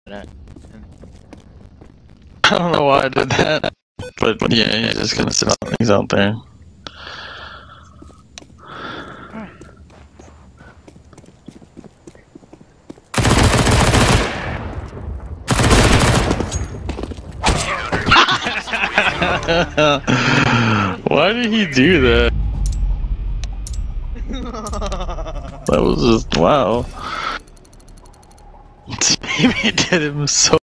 I don't know why I did that, but yeah, he's just gonna sit on things out there. Why did he do that? That was just wow. He did him so